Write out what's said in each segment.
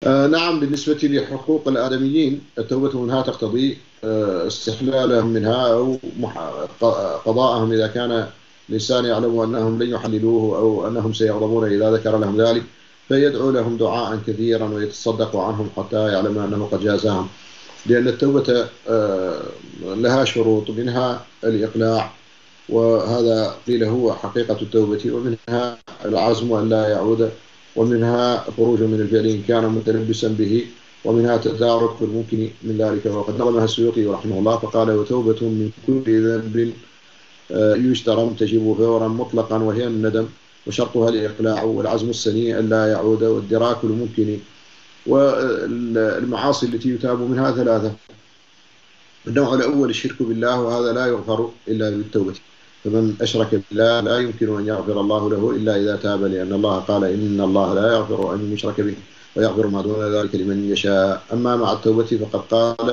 نعم، بالنسبة لحقوق الآدميين التوبة منها تقتضي استحلالهم منها أو قضاءهم إذا كان الإنسان يعلم أنهم لن يحللوه أو أنهم سيغضبون إذا ذكر لهم ذلك، فيدعو لهم دعاء كثيرا ويتصدق عنهم حتى يعلم أنه قد جازاهم. لأن التوبة لها شروط، منها الإقلاع، وهذا قيل هو حقيقة التوبة، ومنها العزم أن لا يعود، ومنها خروج من الفعل إن كان متلبسا به، ومنها تدارك الممكن من ذلك. وقد نظمها السيوطي رحمه الله فقال: وتوبة من كل ذنب يجترم تجب فورا مطلقا، وهي الندم، وشرطها الإقلاع، والعزم السني أن لا يعود، والدراك الممكن. والمعاصي التي يتاب منها ثلاثة: النوع الأول الشرك بالله، وهذا لا يغفر إلا بالتوبة، فمن أشرك بالله لا يمكن أن يغفر الله له إلا إذا تاب، لأن الله قال: إن الله لا يغفر أن يشرك به ويغفر ما دون ذلك لمن يشاء. أما مع التوبة فقد قال: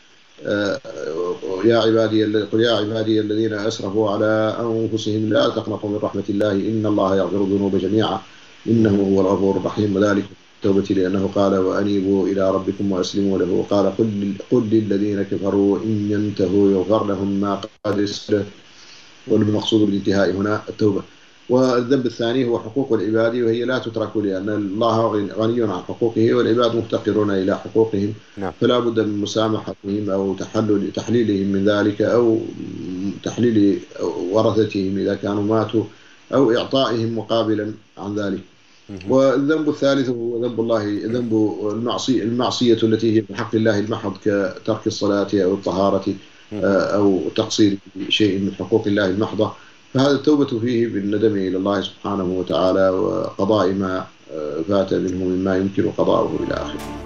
قل يا عبادي الذين أسرفوا على أنفسهم لا تقنطوا من رحمة الله إن الله يغفر الذنوب جميعا إنه هو الغفور الرحيم. وذلك التوبة لأنه قال: وأنيبوا إلى ربكم وأسلموا له. قال: قل للذين كفروا إن ينتهوا يغفر لهم ما قد سلف. والمقصود بالانتهاء هنا التوبة. والذنب الثاني هو حقوق العباد، وهي لا تترك، لأن الله غني عن حقوقه والعباد مفتقرون إلى حقوقهم، نعم. فلا بد من مسامحتهم أو تحليلهم من ذلك، أو تحليل ورثتهم إذا كانوا ماتوا، أو إعطائهم مقابلا عن ذلك. والذنب الثالث هو ذنب المعصية التي هي من حق الله المحض، كترك الصلاة أو الطهارة أو تقصير شيء من حقوق الله المحضة. فهذا التوبة فيه بالندم إلى الله سبحانه وتعالى، وقضاء ما فات منه مما يمكن قضاؤه إلى آخره.